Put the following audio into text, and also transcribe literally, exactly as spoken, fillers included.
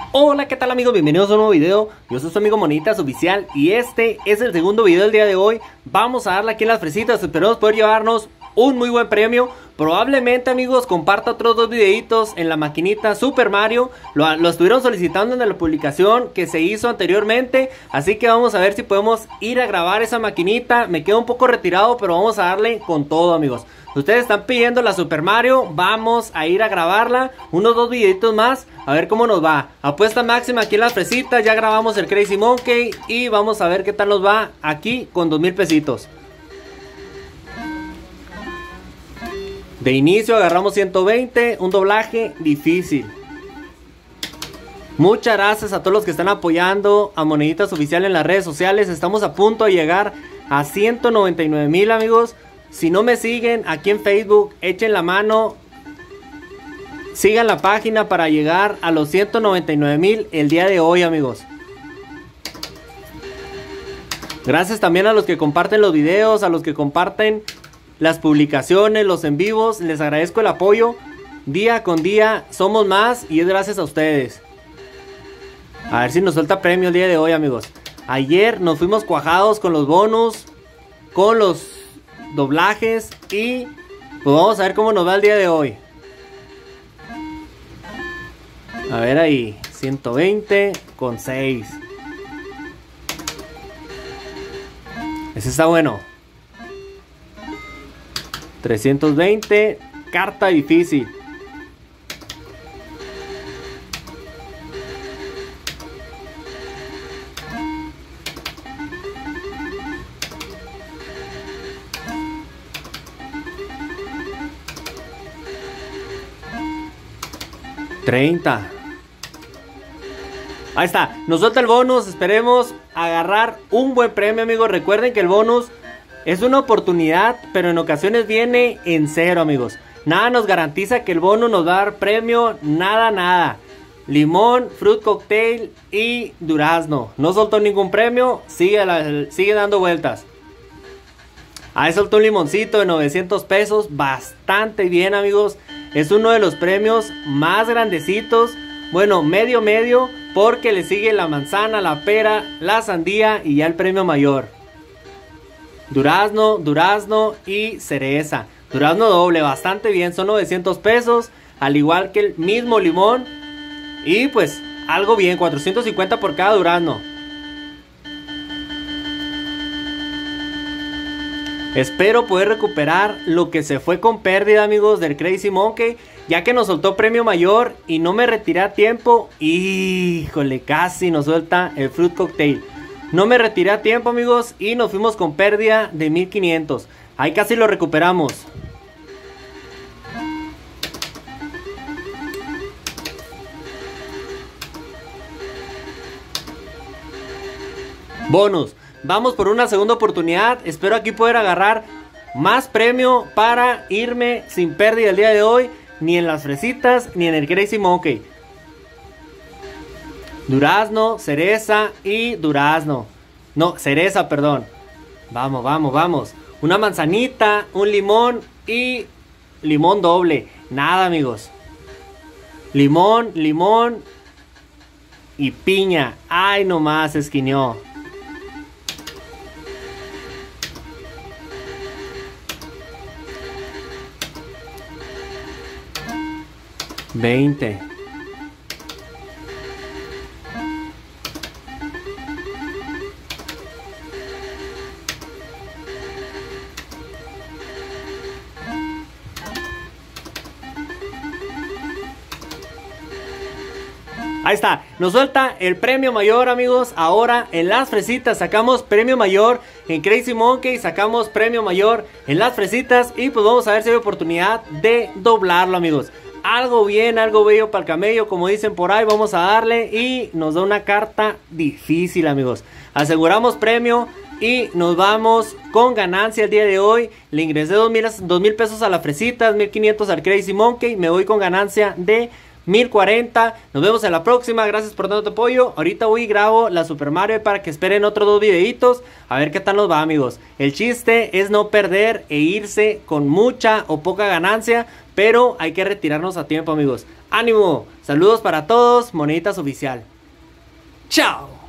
Hola, ¿qué tal amigos? Bienvenidos a un nuevo video. Yo soy su amigo Monitas Oficial y este es el segundo video del día de hoy. Vamos a darle aquí en las fresitas, esperamos poder llevarnos un muy buen premio. Probablemente, amigos, comparta otros dos videitos en la maquinita Super Mario. Lo, lo estuvieron solicitando en la publicación que se hizo anteriormente, así que vamos a ver si podemos ir a grabar esa maquinita. Me quedo un poco retirado, pero vamos a darle con todo, amigos. Ustedes están pidiendo la Super Mario, vamos a ir a grabarla. Unos dos videitos más, a ver cómo nos va. Apuesta máxima aquí en las fresitas, ya grabamos el Crazy Monkey y vamos a ver qué tal nos va aquí con dos mil pesitos. De inicio agarramos ciento veinte, un doblaje difícil. Muchas gracias a todos los que están apoyando a Moneditas Oficial en las redes sociales. Estamos a punto de llegar a ciento noventa y nueve mil, amigos. Si no me siguen aquí en Facebook, echen la mano, sigan la página para llegar a los ciento noventa y nueve mil el día de hoy, amigos. Gracias también a los que comparten los videos, a los que comparten las publicaciones, los en vivos. Les agradezco el apoyo. Día con día somos más y es gracias a ustedes. A ver si nos suelta premio el día de hoy, amigos. Ayer nos fuimos cuajados con los bonus, con los doblajes y pues vamos a ver cómo nos va el día de hoy. A ver ahí, ciento veinte con seis. Ese está bueno. trescientos veinte, carta difícil. treinta. Ahí está, nos suelta el bonus. Esperemos agarrar un buen premio, amigos. Recuerden que el bonus es una oportunidad, pero en ocasiones viene en cero, amigos. Nada nos garantiza que el bonus nos va a dar premio. Nada, nada. Limón, fruit cocktail y durazno. No soltó ningún premio. Sigue, la, sigue dando vueltas. Ahí soltó un limoncito de novecientos pesos. Bastante bien, amigos. Es uno de los premios más grandecitos. Bueno, medio medio, porque le sigue la manzana, la pera, la sandía y ya el premio mayor. Durazno, durazno y cereza. Durazno doble, bastante bien, son novecientos pesos. Al igual que el mismo limón. Y pues, algo bien, cuatrocientos cincuenta por cada durazno. Espero poder recuperar lo que se fue con pérdida, amigos, del Crazy Monkey, ya que nos soltó premio mayor y no me retiré a tiempo. Híjole, casi nos suelta el fruit cocktail. No me retiré a tiempo, amigos, y nos fuimos con pérdida de mil quinientos. Ahí casi lo recuperamos. Bonus. Vamos por una segunda oportunidad. Espero aquí poder agarrar más premio para irme sin pérdida el día de hoy. Ni en las fresitas, ni en el Crazy Monkey. Durazno, cereza y durazno. No, cereza, perdón. Vamos, vamos, vamos. Una manzanita, un limón y limón doble. Nada, amigos. Limón, limón y piña. Ay, nomás esquineó. veinte. Ahí está, nos suelta el premio mayor, amigos. Ahora en las fresitas sacamos premio mayor. En Crazy Monkey sacamos premio mayor en las fresitas. Y pues vamos a ver si hay oportunidad de doblarlo, amigos. Algo bien, algo bello para el camello, como dicen por ahí. Vamos a darle y nos da una carta difícil, amigos. Aseguramos premio y nos vamos con ganancia el día de hoy. Le ingresé dos mil pesos a las fresitas, mil quinientos al Crazy Monkey. Me voy con ganancia de mil cuarenta. Nos vemos en la próxima. Gracias por tanto apoyo. Ahorita voy y grabo la Super Mario para que esperen otros dos videitos. A ver qué tal nos va, amigos. El chiste es no perder e irse con mucha o poca ganancia, pero hay que retirarnos a tiempo, amigos. ¡Ánimo! Saludos para todos. Moneditas Oficial. ¡Chao!